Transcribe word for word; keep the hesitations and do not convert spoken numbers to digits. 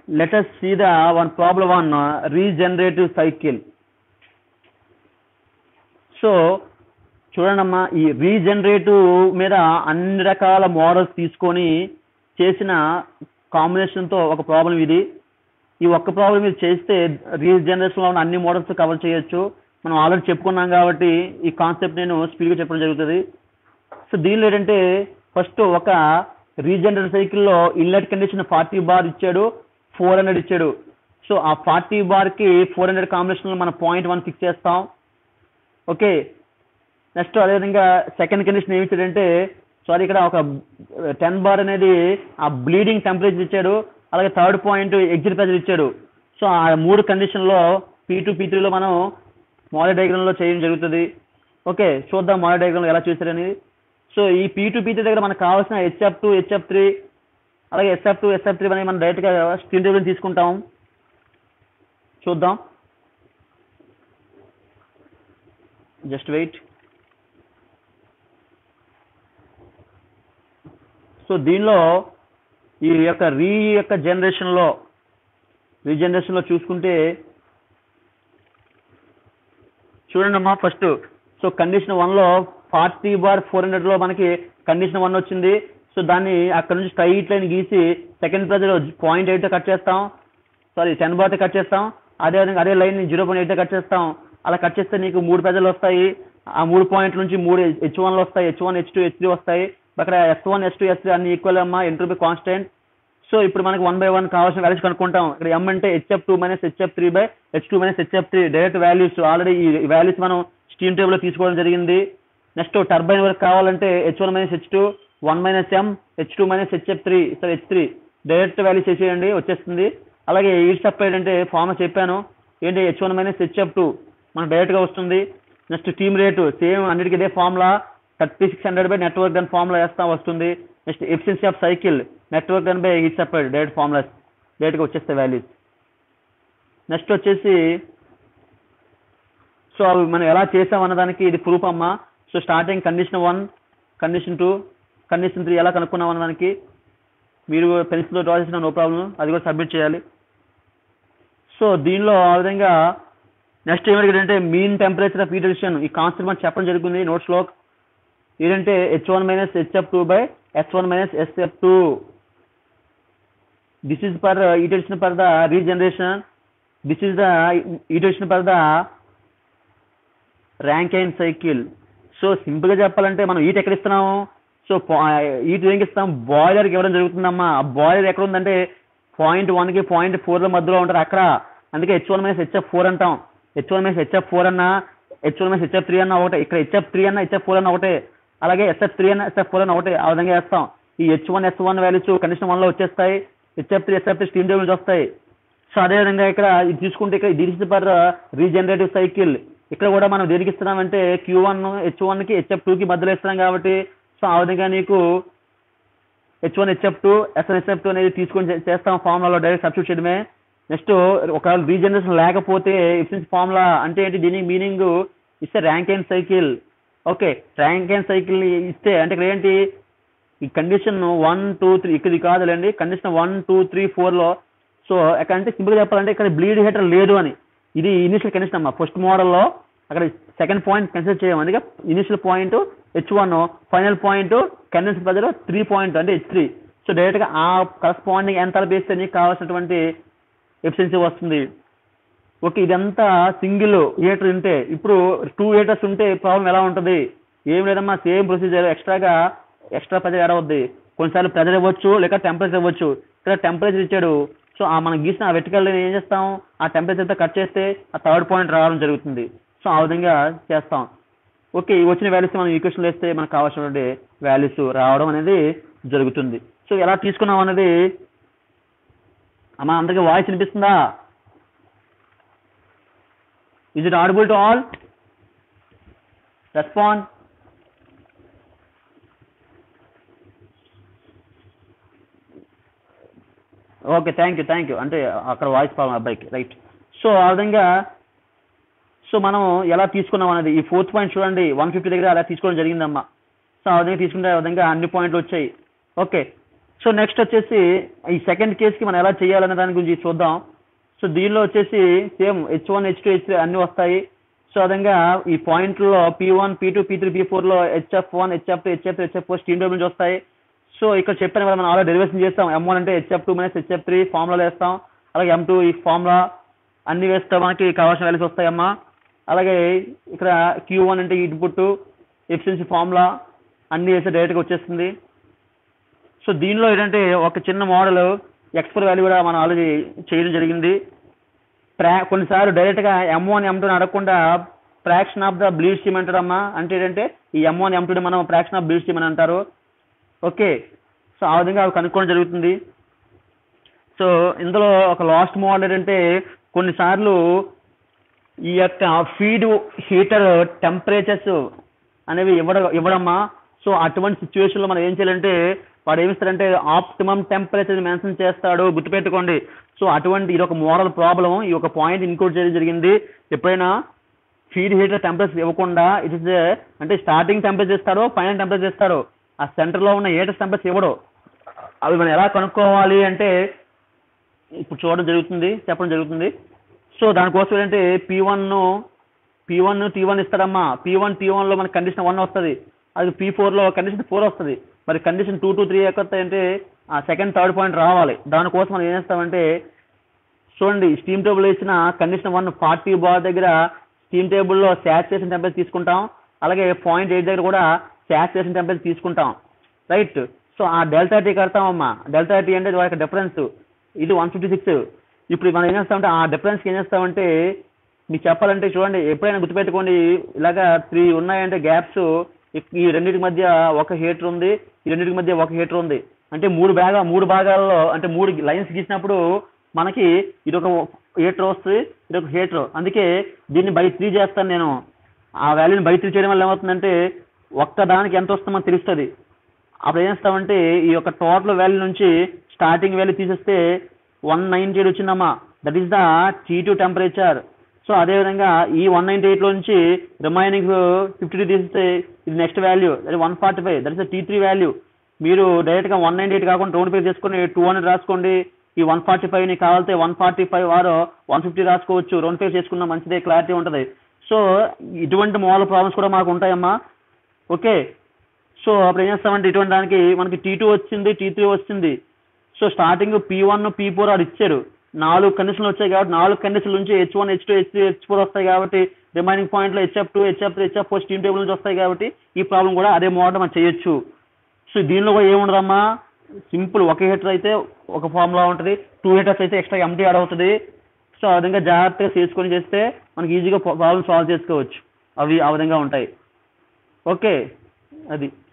let us see the one problem on uh, regenerative cycle. So చూడండమ్మా, ఈ regenerative మీద అన్ని రకాల మోడల్స్ తీసుకొని చేసిన కాంబినేషన్తో ఒక ప్రాబ్లం ఇది. ఈ ఒక్క ప్రాబ్లం మీరు చేస్తే రీజనరేషన్లో ఉన్న అన్ని మోడల్స్ కవర్ చేయొచ్చు. మనం ఆల్రెడీ చెప్పుకున్నాం కాబట్టి ఈ కాన్సెప్ట్ నేను స్పీడ్గా చెప్పడం జరుగుతుంది. సో దీనిలో ఏంటంటే ఫస్ట్ ఒక రీజనరేటివ్ సైకిల్లో ఇన్లెట్ కండిషన్ ఫార్టీ బార్ ఇచ్చాడు, ఫోర్ హండ్రెడ్ ఇచ్చాడు. సో ఆ ఫార్టీ బార్కి ఫోర్ హండ్రెడ్ కాంబినేషన్లో మనం పాయింట్ వన్ ఫిక్స్ చేస్తాం. ఓకే, నెక్స్ట్ అదేవిధంగా సెకండ్ కండిషన్ ఏమి ఇచ్చాడంటే, సారీ ఇక్కడ ఒక టెన్ బార్ అనేది ఆ బ్లీడింగ్ టెంపరేచర్ ఇచ్చాడు, అలాగే థర్డ్ పాయింట్ ఎగ్జిట్ ప్రెజర్ ఇచ్చాడు. సో ఆ మూడు కండిషన్లో పీ టూ పీ త్రీలో మనం మోడల్ డయాగ్రామ్లో చేయడం జరుగుతుంది. ఓకే, చూద్దాం మోడల్ డయాగ్రామ్లో ఎలా చూసారనేది. సో ఈ పీ టూ పీ త్రీ దగ్గర మనకు కావాల్సిన హెచ్ఎఫ్ టూ హెచ్ఎఫ్ త్రీ అలాగే ఎస్ఎఫ్ టూ ఎస్ఎఫ్ త్రీ అనేది మనం డైరెక్ట్గా స్క్రీన్ టేబుల్ తీసుకుంటాం. చూద్దాం, జస్ట్ వెయిట్. సో దీనిలో ఈ యొక్క రీ యొక్క జనరేషన్లో రీజనరేషన్లో చూసుకుంటే చూడండి అమ్మా, ఫస్ట్ సో కండిషన్ వన్లో ఫార్టీ బార్ ఫోర్ హండ్రెడ్లో మనకి కండిషన్ వన్ వచ్చింది. సో దాన్ని అక్కడ నుంచి స్ట్రైట్ లైన్ గీసి second pressure point eight cut చేస్తాం, సారీ టెన్ బార్తో కట్ చేస్తాం. అదేవిధంగా అదే line zero point eight cut చేస్తాం. అలా కట్ చేస్తే నీకు మూడు ప్రెజర్లు వస్తాయి. ఆ మూడు పాయింట్ల నుంచి మూడు హెచ్ వన్లు వస్తాయి, H one H two H three వస్తాయి. అక్కడ S one S two S three అన్ని ఈక్వల్ అమ్మా, ఎంట్రోపీ కాన్స్టెంట్. సో ఇప్పుడు మనకి వన్ బై వన్ కావాల్సిన వాల్యూస్ కనుక్కుంటాం. ఇక్కడ ఎం అంటే HF two minus HF three by H two minus HF three direct values. Already ఈ వాల్యూస్ మనం స్టీమ్ టేబుల్లో తీసుకోవడం జరిగింది. నెక్స్ట్ టర్బైన్ వరకు కావాలంటే H one minus H two one minus M H two minus HF three sir H three direct values వేసేయండి, వచ్చేస్తుంది. అలాగే హీట్ సప్లైడ్ అంటే ఫార్ములా చెప్పాను ఏంటి, H one minus HF two మనకు డైరెక్ట్గా వస్తుంది. నెక్స్ట్ టీమ్ రేటు సేమ్ అన్నిటికీ ఇదే formula, thirty six hundred by net work done formula వేస్తా వస్తుంది. Next efficiency of cycle net work done by heat supplied direct formulas డైరెక్ట్గా వచ్చేస్తాయి వాల్యూస్. నెక్స్ట్ వచ్చేసి సో అవి మనం ఎలా చేసాం అన్నదానికి ఇది ప్రూఫ్ అమ్మా. So starting condition one, condition two, condition three ఎలా కనుక్కున్నాం అన్నదానికి మీరు పెన్సిల్తో డ్రా చేసిన నో ప్రాబ్లం, అది కూడా సబ్మిట్ చేయాలి. సో దీనిలో ఆ విధంగా నెక్స్ట్ ఏమిటంటే mean temperature of heat addition ఈ కాన్సెప్ట్ మనం చెప్పడం జరుగుతుంది నోట్స్లో. ఏంటంటే H one minus HF two by S one minus SF two. This is for heat addition for the regeneration, this is the heat addition for the Rankine cycle. So సింపుల్గా చెప్పాలంటే మనం heat ఎక్కడ ఇస్తున్నాము, సో హీట్ ఏం ఇస్తాం, బాయిలర్కి ఇవ్వడం జరుగుతుందమ్మా. ఆ boiler ఎక్కడ ఉందంటే పాయింట్ వన్కి పాయింట్ ఫోర్ల మధ్యలో ఉంటారు అక్కడ, అందుకే H one minus HF four అంటాం. H one minus HF four అన్నా H one minus HF three అన్న ఒకటే, ఇక్కడ హెచ్ఎఫ్ త్రీ అన్న హెచ్ఎఫ్ ఫోర్ అన్న ఒకటే, అలాగే ఎస్ఎఫ్ త్రీ అన్న ఎస్ఎఫ్ ఫోర్ అన్న ఒకటే. ఆ విధంగా వేస్తాం. ఈ H one S one values condition వన్లో వచ్చేస్తాయి, HF three SF three steam table వస్తాయి. సో అదేవిధంగా ఇక్కడ ఇది తీసుకుంటే ఇక్కడ దిస్ ఫర్ రీజనరేటివ్ సైకిల్. ఇక్కడ కూడా మనం దేనికి ఇస్తున్నామంటే క్యూ వన్ హెచ్ వన్కి హెచ్ఎఫ్ టూకి మధ్యలో ఇస్తున్నాం కాబట్టి సో ఆ విధంగా నీకు H one HF two S one HF two అనేది తీసుకొని చేస్తాం ఫార్ములాలో డైరెక్ట్ సబ్స్టిట్యూట్ చేయడమే. నెక్స్ట్ ఒకవేళ రీజనరేషన్ లేకపోతే ఎఫిషియన్సీ ఫార్ములా అంటే ఏంటి, దీనికి మీనింగ్ ఇస్తే Rankine cycle. Okay, Rankine cycle ఇస్తే అంటే ఇక్కడ ఏంటి ఈ కండిషన్ వన్ టూ త్రీ ఇక్కడ కాదులేండి, కండిషన్ వన్ టూ త్రీ ఫోర్లో. సో ఎక్కడ అంటే సింపుల్గా చెప్పాలంటే ఇక్కడ బ్లీడ్ హీటర్ లేదు అని, ఇది ఇనిషియల్ కండిషన్ అమ్మా. ఫస్ట్ మోడల్లో అక్కడ సెకండ్ పాయింట్ కన్సిడర్ చేయము, అందుకే initial point H one, final point condense pressure three point అంటే హెచ్ త్రీ. సో డైరెక్ట్గా ఆ కరస్పాండింగ్ ఎంతాల్పీ వేస్తే నీకు కావాల్సినటువంటి ఎఫిషియన్సీ వస్తుంది. ఓకే, ఇదంతా సింగిల్ హీటర్ ఉంటే, ఇప్పుడు టూ హీటర్స్ ఉంటే ప్రాబ్లం ఎలా ఉంటుంది, ఏం లేదమ్మా సేమ్ ప్రొసీజర్, ఎక్స్ట్రాగా ఎక్స్ట్రా ప్రెజర్ యాడ్ అవుద్ది. కొన్నిసార్లు ప్రెజర్ ఇవ్వచ్చు లేక టెంపరేచర్ ఇవ్వచ్చు. ఇక్కడ టెంపరేచర్ ఇచ్చాడు, సో ఆ మనం గీసిన ఆ వెర్టికల్ ఏం చేస్తాం, ఆ టెంపరేచర్తో కట్ చేస్తే ఆ థర్డ్ పాయింట్ రావడం జరుగుతుంది. సో ఆ విధంగా చేస్తాం. ఓకే, వచ్చిన వాల్యూస్ మనం ఈక్వేషన్లో వేస్తే మనకు కావాల్సినటువంటి వాల్యూస్ రావడం అనేది జరుగుతుంది. సో ఎలా తీసుకున్నాం అనేది అమ్మా అందరికీ వాయిస్ వినిపిస్తుందా? Is it audible to all? Respond. Okay, thank you thank you అంటే అక్కడ వాయిస్ ప్రాబ్లం అబ్బాయికి, రైట్. సో ఆ విధంగా సో మనం ఎలా తీసుకున్నాం అనేది ఈ ఫోర్త్ పాయింట్ చూడండి, వన్ ఫిఫ్టీ దగ్గర అలా తీసుకోవడం జరిగిందమ్మా. సో ఆ విధంగా తీసుకుంటే ఆ విధంగా అన్ని పాయింట్లు వచ్చాయి. ఓకే, సో నెక్స్ట్ వచ్చేసి ఈ సెకండ్ కేసుకి మనం ఎలా చేయాలనే దాని గురించి చూద్దాం. సో దీనిలో వచ్చేసి same H one H two H three అన్ని వస్తాయి. సో అదంగా ఈ పాయింట్లో P one P two P three P ఫోర్లో HF one HF two HF three HF four steam table నుంచి వస్తాయి. సో ఇక్కడ చెప్పాను కదా మనం ఆల్రెడీ డెరివేషన్ చేస్తాం. ఎం వన్ అంటే HF two minus HF three formula వేస్తాం. అలాగే ఎం టూ ఈ ఫార్ములా అన్ని వేస్తే మనకి కావాల్సిన వాల్యూస్ వస్తాయమ్మా. అలాగే ఇక్కడ క్యూ వన్ అంటే ఇన్పుట్ ఎఫిషియన్సీ ఫార్ములా అన్ని వేస్తే డైరెక్ట్గా వచ్చేస్తుంది. సో దీనిలో ఏంటంటే ఒక చిన్న మోడల్ ఎక్స్పర్ వాల్యూ కూడా మనం ఆల్రెడీ చేయడం జరిగింది. ప్రా కొన్నిసార్లు డైరెక్ట్గా ఎం వన్ ఎం టూని అడగకుండా fraction of the bleed stream అంటారమ్మా. అంటే ఏంటంటే ఈ ఎం వన్ ఎం టూని మనం ఫ్రాక్షన్ ఆఫ్ బ్లీడ్ స్ట్రీమ్ అని అంటారు. ఓకే, సో ఆ విధంగా అవి కనుక్కోవడం జరుగుతుంది. సో ఇందులో ఒక లాస్ట్ మోడల్ ఏంటంటే కొన్నిసార్లు ఈ యొక్క ఫీడ్ హీటర్ టెంపరేచర్స్ అనేవి ఇవ్వడం ఇవ్వడమ్మా. సో అటువంటి సిచ్యువేషన్లో మనం ఏం చేయాలంటే వాడు ఏమిస్తారంటే ఆప్టిమమ్ టెంపరేచర్ మెన్షన్ చేస్తాడు, గుర్తుపెట్టుకోండి. సో అటువంటి ఇది ఒక మోడల్ ప్రాబ్లం, ఈ ఒక పాయింట్ ఇన్క్లూడ్ చేయడం జరిగింది. ఎప్పుడైనా ఫీడ్ హీటర్ టెంపరేచర్ ఇవ్వకుండా ఇట్ ఇస్ అంటే స్టార్టింగ్ టెంపరేచర్ ఇస్తాడో ఫైనల్ టెంపరేచర్ ఇస్తాడో, ఆ సెంటర్లో ఉన్న హీటర్ టెంపరేచర్ ఇవ్వడు. అవి మనం ఎలా కనుక్కోవాలి అంటే ఇప్పుడు చూడడం జరుగుతుంది, చెప్పడం జరుగుతుంది. సో దానికోసం ఏంటంటే P one P one T one ఇస్తాడమ్మా. పీ వన్ టీ వన్లో మనకి కండిషన్ వన్ వస్తుంది, అది పీ ఫోర్లో కండిషన్ ఫోర్ వస్తుంది. మరి కండిషన్ టూ టూ త్రీ ఎక్కడతాయంటే ఆ సెకండ్ థర్డ్ పాయింట్ రావాలి. దానికోసం మనం ఏం చేస్తామంటే చూడండి, స్టీమ్ టేబుల్ ఇచ్చిన కండిషన్ వన్ ఫార్టీ బార్ దగ్గర స్టీమ్ టేబుల్లో శాచురేషన్ టెంపరేచర్ తీసుకుంటాం. అలాగే పాయింట్ ఎయిట్ దగ్గర కూడా శాచురేషన్ టెంపరేచర్ తీసుకుంటాం, రైట్. సో ఆ డెల్టా టీ కడతామమ్మా. డెల్టా టీ అంటే వాటి డిఫరెన్స్, ఇది వన్ ఫిఫ్టీ సిక్స్. ఇప్పుడు మనం ఏం చేస్తామంటే ఆ డిఫరెన్స్కి ఏం చేస్తామంటే మీకు చెప్పాలంటే చూడండి, ఎప్పుడైనా గుర్తుపెట్టుకోండి, ఇలాగా త్రీ ఉన్నాయంటే గ్యాప్స్, ఈ రెండింటి మధ్య ఒక హీటర్ ఉంది, ఈ రెండింటి మధ్య ఒక హీటర్ ఉంది. అంటే మూడు భాగా మూడు భాగాల్లో అంటే మూడు లైన్స్ గీసినప్పుడు మనకి ఇది ఒక హీటర్ వస్తుంది, ఇది ఒక హీటర్. అందుకే దీన్ని బై త్రీ చేస్తాను నేను. ఆ వాల్యూని బై త్రీ చేయడం వల్ల ఏమవుతుందంటే ఒక్క దానికి ఎంత వస్తుందో మనకు తెలుస్తుంది. అప్పుడు ఏం చేస్తామంటే ఈ యొక్క టోటల్ వాల్యూ నుంచి స్టార్టింగ్ వాల్యూ తీసేస్తే వన్ నైన్టీ ఎయిట్ వచ్చిందమ్మా. That is the T two temperature. So అదేవిధంగా ఈ వన్ నైన్టీ ఎయిట్లో నుంచి రిమైనింగ్ ఫిఫ్టీ టూ తీస్తే ఇది నెక్స్ట్ వాల్యూ, అది one forty five that is the T three value. మీరు డైరెక్ట్గా వన్ నైన్టీ ఎయిట్ కాకుండా రౌండ్ పేర్ చేసుకొని టూ హండ్రెడ్ రాసుకోండి. ఈ వన్ ఫార్టీ ఫైవ్ని కావాలితే వన్ ఫార్టీ ఫైవ్ ఆరు వన్ ఫిఫ్టీ రాసుకోవచ్చు, రౌండ్ పేర్ చేసుకున్న మంచిదే, క్లారిటీ ఉంటుంది. సో ఇటువంటి మోడల్ ప్రాబ్లమ్స్ కూడా మాకు ఉంటాయమ్మా. ఓకే, సో అప్పుడు ఏం చేస్తామంటే ఇటువంటి దానికి మనకి టీ టూ వచ్చింది, టీ త్రీ వచ్చింది. So starting P one P four అది ఇచ్చారు, నాలుగు కండిషన్లు వచ్చాయి కాబట్టి నాలుగు కండిషన్ల నుంచి H one H two H three H four వస్తాయి కాబట్టి రిమైనింగ్ పాయింట్లో HF two HF three HF four steam table నుంచి వస్తాయి కాబట్టి ఈ ప్రాబ్లం కూడా అదే మోడల్ మనం చేయొచ్చు. సో దీనిలో కూడా ఏముండదమ్మా, సింపుల్ ఒక హీటర్ అయితే ఒక ఫార్ములా ఉంటుంది, టూ హీటర్స్ అయితే ఎక్స్ట్రా ఎంటీ యాడ్ అవుతుంది. సో ఆ విధంగా జాగ్రత్తగా చేసుకొని చేస్తే మనకి ఈజీగా ప్రాబ్లమ్ సాల్వ్ చేసుకోవచ్చు. అవి ఆ విధంగా ఉంటాయి. ఓకే, అది